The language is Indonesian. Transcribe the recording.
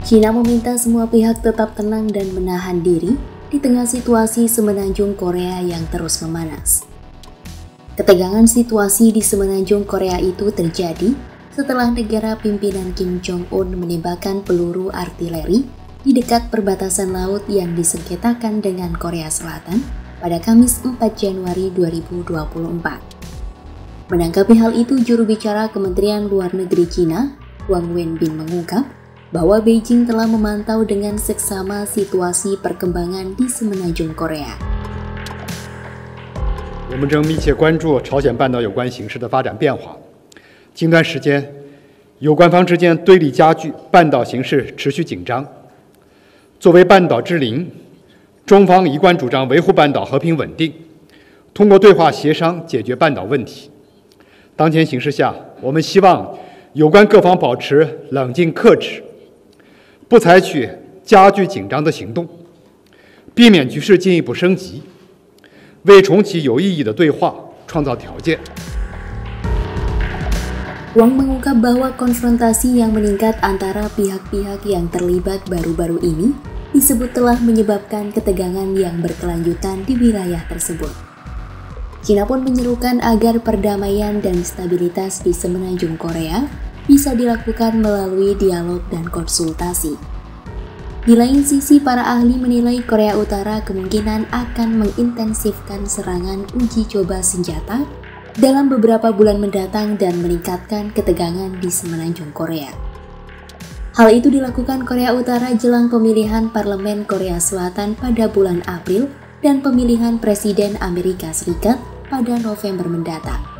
China meminta semua pihak tetap tenang dan menahan diri di tengah situasi semenanjung Korea yang terus memanas. Ketegangan situasi di semenanjung Korea itu terjadi setelah negara pimpinan Kim Jong-un menembakkan peluru artileri di dekat perbatasan laut yang disengketakan dengan Korea Selatan pada Kamis 4 Januari 2024. Menanggapi hal itu, juru bicara Kementerian Luar Negeri China, Wang Wenbin mengungkap bahwa Beijing telah memantau dengan seksama situasi perkembangan di semenanjung Korea. 我们正密切关注朝鲜半岛有关形势的发展变化。近段时间，有关方之间对立加剧，半岛形势持续紧张。作为半岛之邻，中方一贯主张维护半岛和平稳定，通过对话协商解决半岛问题。当前形势下，我们希望有关各方保持冷静克制，不采取加剧紧张的行动，避免局势进一步升级，为重启有意义的对话创造条件。 Wang mengungkap bahwa konfrontasi yang meningkat antara pihak-pihak yang terlibat baru-baru ini disebut telah menyebabkan ketegangan yang berkelanjutan di wilayah tersebut. China pun menyerukan agar perdamaian dan stabilitas di semenanjung Korea bisa dilakukan melalui dialog dan konsultasi. Di lain sisi, para ahli menilai Korea Utara kemungkinan akan mengintensifkan serangan uji coba senjata dalam beberapa bulan mendatang dan meningkatkan ketegangan di semenanjung Korea. Hal itu dilakukan Korea Utara jelang pemilihan parlemen Korea Selatan pada bulan April dan pemilihan Presiden Amerika Serikat pada November mendatang.